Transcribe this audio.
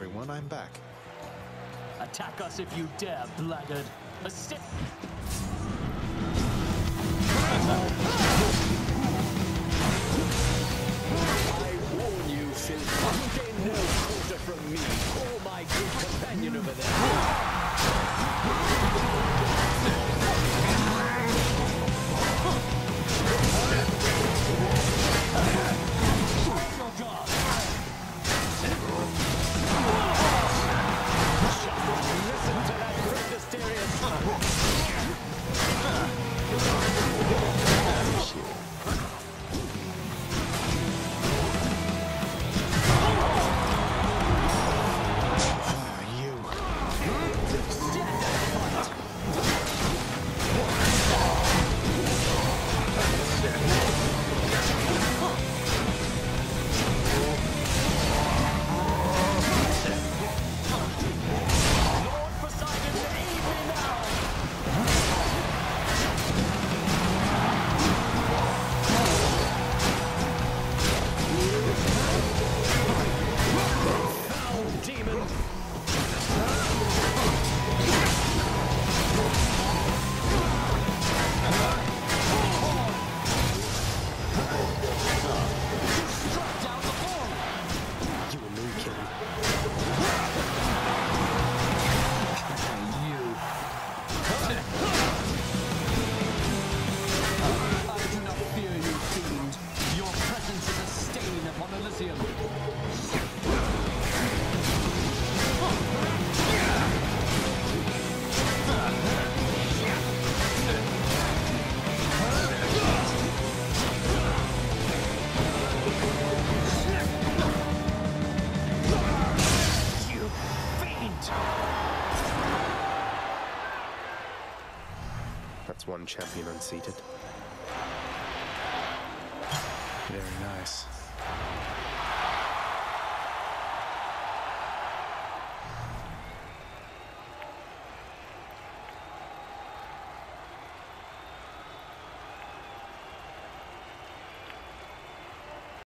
everyone, I'm back. Attack us if you dare, blackguard. A step. I warn you, Phil. You gain no quarter from me or my good companion over there. That's one champion unseated. Very nice.